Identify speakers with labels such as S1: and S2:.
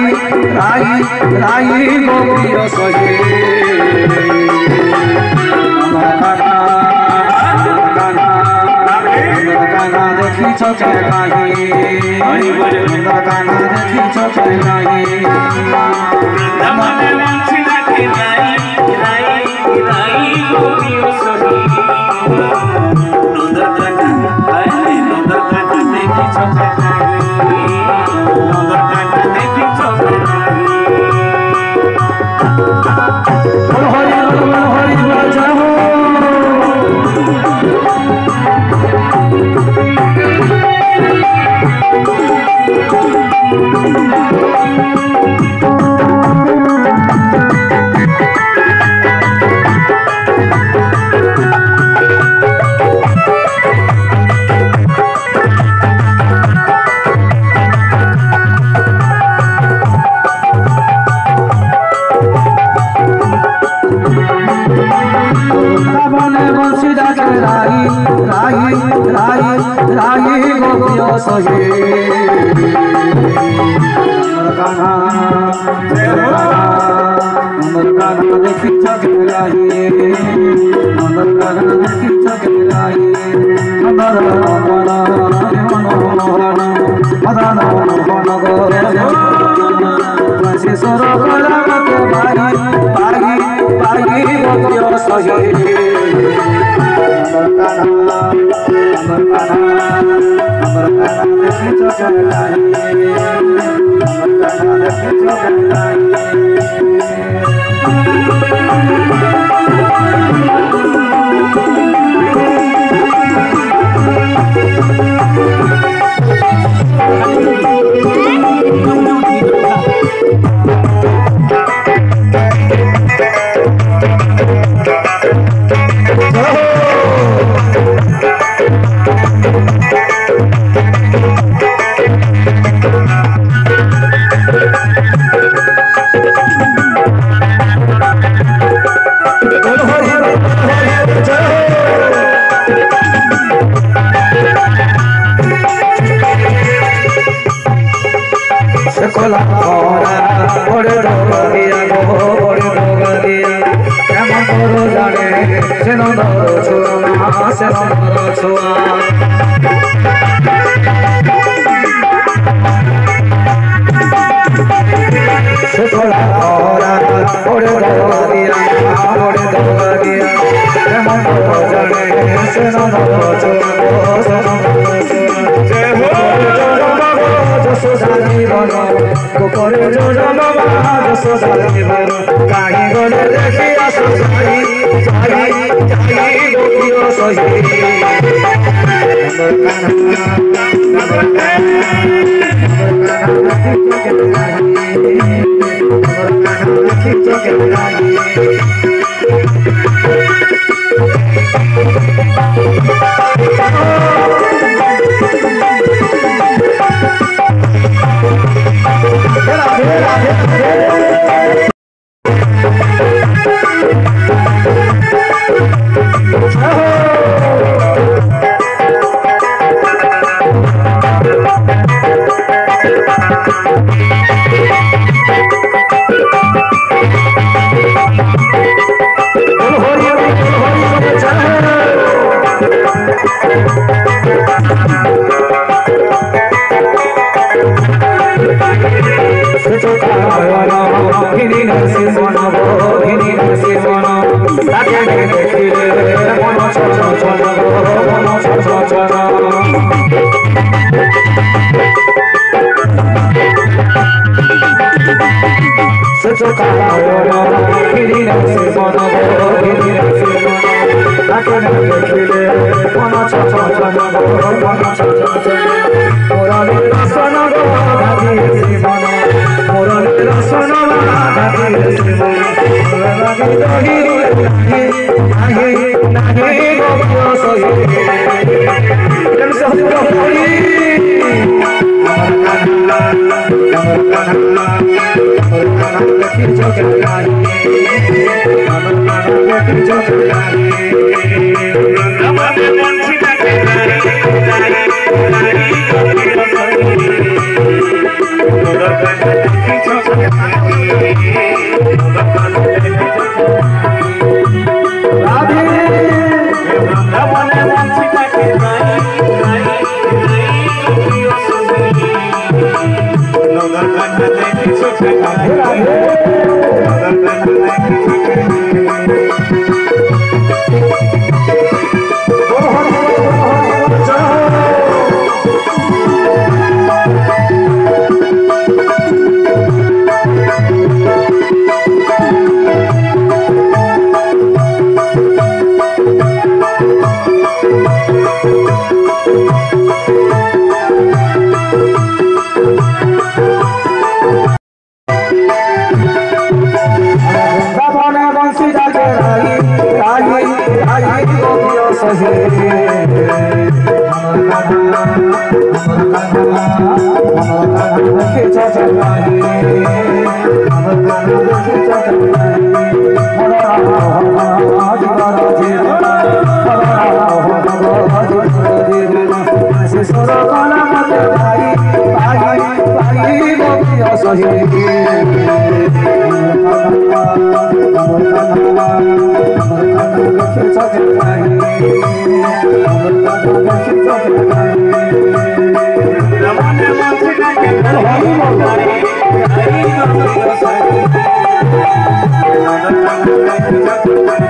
S1: राई गोपियो सहे काना देखी छके नाही काना देखी छके नाही
S2: नमने वंशी लागे राई गोपियो सहे नंदर काना देखी छके नाही नंदर काना देखी छके
S1: हरि बजाओ राई गोपियो सहे काना देखी छके नाही काना देखी छके नाही गोपियो सहे देखी छके नाही देखी छके नाही कोला बड़े डोगरिया गो बड़े डोगरिया केमन करो जाने से नंदर छुआ से नंदर छुआ से कोला बड़े डोगरिया केमन करो जाने से नंदर छुआ से नंदर छुआ जीवन कोरे जो बाबा जसोदा जीवन काहे गले देखी आसो जाई गोपियो सहे
S2: Thank you. Hare